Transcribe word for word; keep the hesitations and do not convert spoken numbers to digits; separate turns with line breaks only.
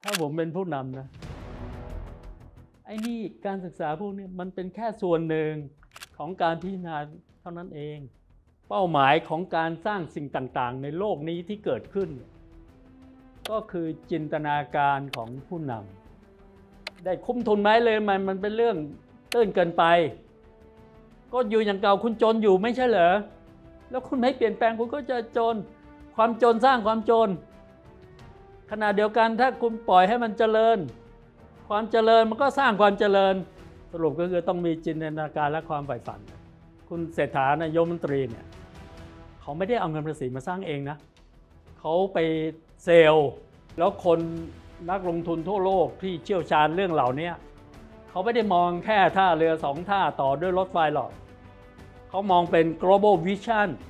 ถ้าผมเป็นผู้นำนะไอ้นี่การศึกษาพวกนี้มันเป็นแค่ส่วนหนึ่งของการพิจารณาเท่านั้นเองเป้าหมายของการสร้างสิ่งต่างๆในโลกนี้ที่เกิดขึ้นก็คือจินตนาการของผู้นำได้คุ้มทุนไหมเลยมันมันเป็นเรื่องตื้นเกินไปก็อยู่อย่างเก่าคุณจนอยู่ไม่ใช่เหรอแล้วคุณไม่เปลี่ยนแปลงคุณก็จะจนความจนสร้างความจนขณะเดียวกันถ้าคุณปล่อยให้มันเจริญความเจริญมันก็สร้างความเจริญสรุปก็คือต้องมีจินตนาการและความใฝ่ฝันคุณเศรษฐานายกรัฐมนตรีเนี่ยเขาไม่ได้เอาเงินภาษีมาสร้างเองนะเขาไปเซลล์แล้วคนนักลงทุนทั่วโลกที่เชี่ยวชาญเรื่องเหล่านี้เขาไม่ได้มองแค่ท่าเรือสองท่าต่อด้วยรถไฟหรอกเขามองเป็น global vision